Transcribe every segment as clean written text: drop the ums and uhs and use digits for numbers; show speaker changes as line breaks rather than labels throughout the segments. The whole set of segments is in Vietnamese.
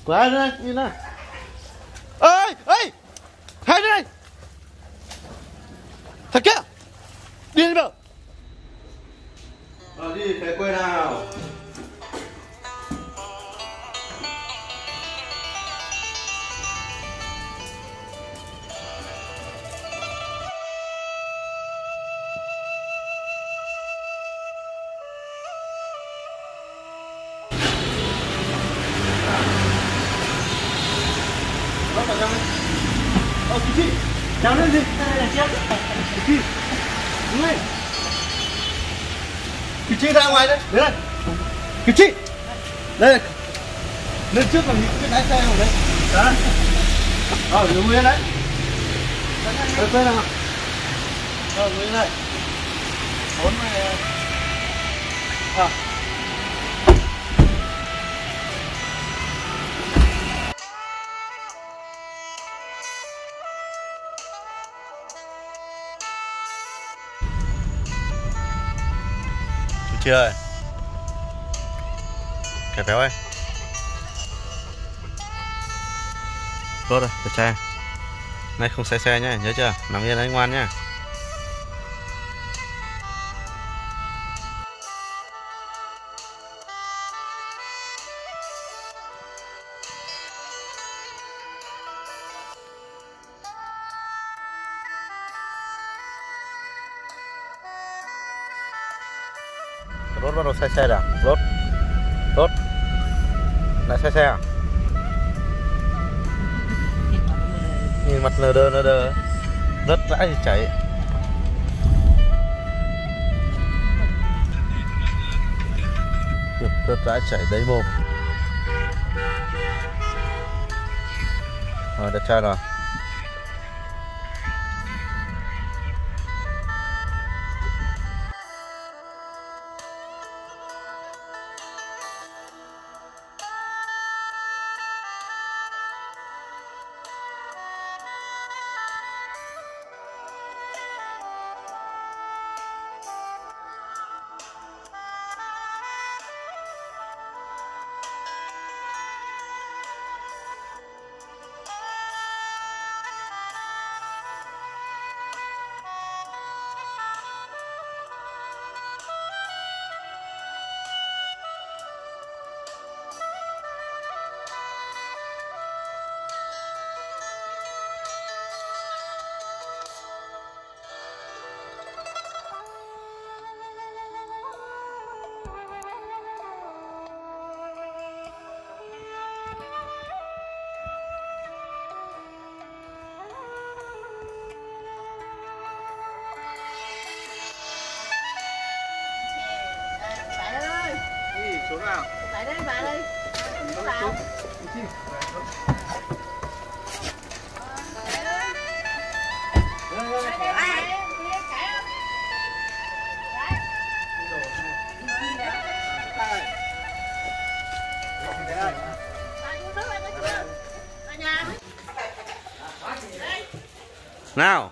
Của ai đây? Nhìn này. Ơi, ơi. Hai đây. Thật kia. Đi đi đâu? Đi về quê nào. Kichi, nào lên gì? Kichi, đứng lên. Kichi ra ngoài đây, đến đây. Kichi, đây, lên trước làm gì cái lái xe vào đây. Đó, đứng nguyên đấy. Đây quên nào. Nguyên này. 4 này. Chưa ơi. Kẻ béo ơi. Tốt rồi, được trai. Nay không say xe nhá, nhớ chưa? Nằm yên đấy ngoan nhá. Rốt bắt đầu say xe rồi à? Rốt lại say xe à? Nhìn mặt nờ đờ rất rãi thì chảy. Rất rãi chảy đấy mồm. Rồi đẹp trai rồi. Xuống nào. Lại đây bà ơi. Xuống nào. Nào.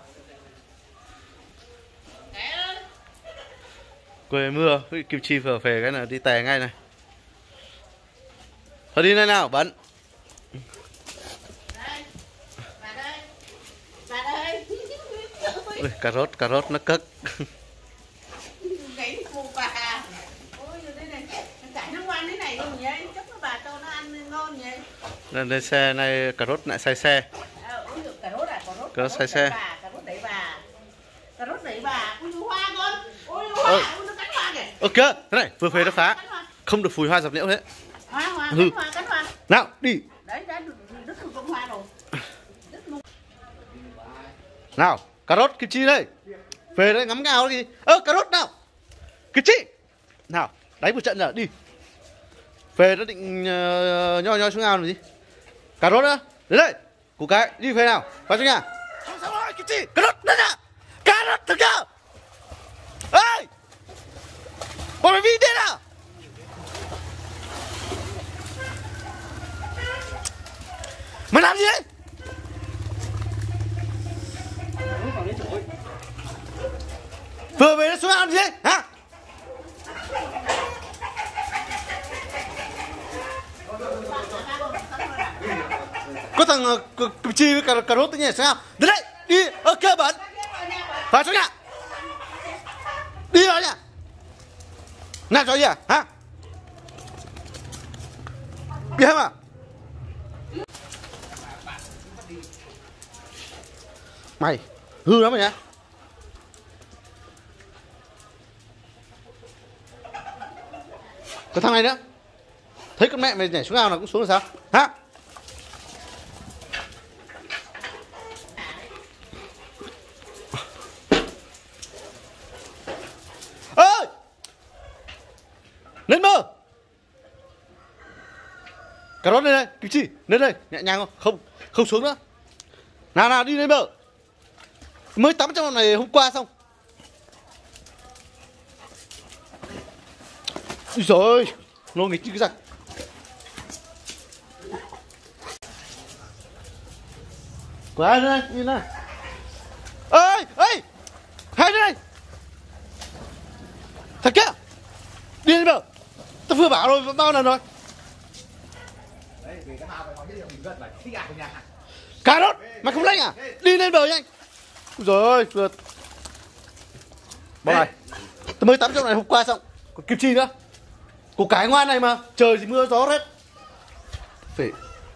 Quê mưa, Kim Chi vừa về cái là đi tè ngay này. Thôi đi đây nào, bận. Ui, cà rốt nó cất. Lên xe này cà rốt lại say xe. Cà rốt say xe. Cà rốt đẩy bà, ui hoa con. Ui hoa, nó cắn hoa kìa. Ơ kìa, thế này, vừa về nó phá. Không được phủi hoa dập liễu thế. Hoa, cắn hoa. Nào, đi. Đấy, đứt con hoa rồi. Nào, cà rốt Kim Chi đây. Về đây ngắm ngào đi. Cà rốt nào. Kim Chi. Nào, đánh một trận rồi, đi. Về nó định nho xuống ao làm gì? Cà rốt nữa. Đến đây. Củ cái, đi về nào. Vào trong nhà. Sao rồi, Kim Chi. Cà rốt đây nè. Cà rốt thực chưa? Ê! Bọn mày vi thế nào? Mày làm gì đấy? Vừa về nó xuống ao làm gì đấy? Hả? Có thằng cử tri với cà rốt tự nhiên sao? Đến đây, đi, cơ bẩn. Vào chỗ nhà. Đi vào nhà. Làm cho gì à? Hả? Đi không à? Mày hư lắm rồi nhá. Cái thằng này nữa. Thấy con mẹ mày nhảy xuống ao là cũng xuống là sao? Hả? Ơi! Lên mơ! Cà rốt lên đây, Kim Chi, lên đây, nhẹ nhàng không? Không xuống nữa. Nào đi lên bờ. Mới tắm trong này hôm qua xong. Úi dồi ôi, nó nghịch như cái giặc. Của ai đây, nhìn này. Ơi, hai đây. Thằng kia, đi lên bờ. Tao vừa bảo rồi, bao lần rồi. Cà rốt, mày không lấy à? Đi lên bờ nhanh. Úi dồi ôi, vừa. Bỏ này. Tao mới tắm trong này hôm qua xong. Còn Kim Chi nữa. Của cái ngoan này mà, trời thì mưa gió hết. Phải.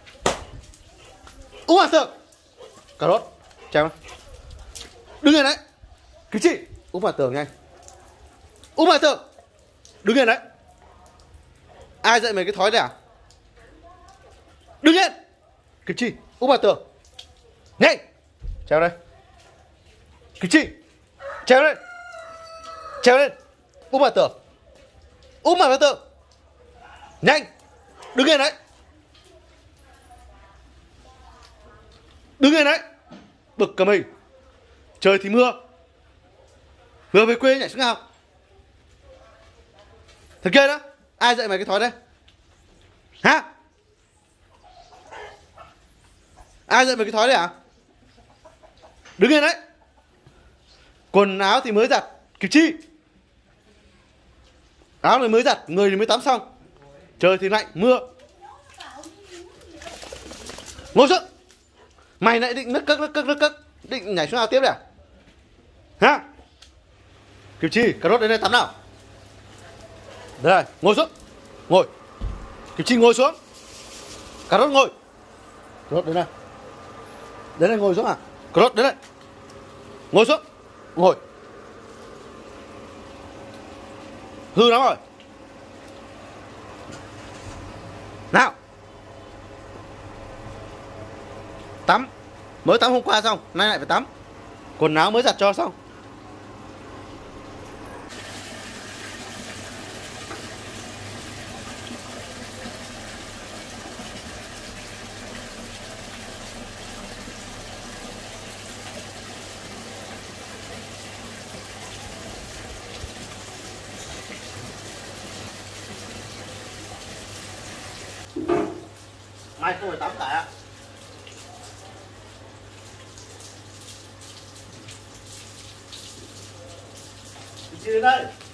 Uống hạt tượng. Cà rốt, chào. Đứng lên đấy. Kim Chi, uống hạt tượng nhanh. Uống hạt tượng. Đứng lên đấy. Ai dạy mày cái thói này à? Đứng lên. Kim Chi, uống hạt tượng. Nhanh. Trèo đây. Kim Chi, trèo lên. Trèo lên. Úp vào tường. Úp vào tường. Nhanh. Đứng yên đấy. Đứng yên đấy. Bực cả mình. Trời thì mưa. Vừa về quê nhảy xuống ao. Thằng kia đó. Ai dạy mày cái thói đấy? Hả? Ai dạy mày cái thói đấy hả? Đứng yên đấy. Quần áo thì mới giặt. Kim Chi, áo này mới giặt, người thì mới tắm xong. Trời thì lạnh, mưa. Ngồi xuống. Mày lại định nức cất định nhảy xuống ao tiếp đấy à? Hả? Kim Chi, cà rốt đến đây tắm nào. Đây, ngồi xuống. Ngồi. Kim Chi ngồi xuống. Cà rốt ngồi. Cà rốt đến đây. Đến đây ngồi xuống à? Cà rốt đến đây. Ngồi xuống. Ngồi. Hư lắm rồi. Nào. Tắm. Mới tắm hôm qua xong, nay lại phải tắm. Quần áo mới giặt cho xong. Mai không phải tắm cả. Chị đến đây.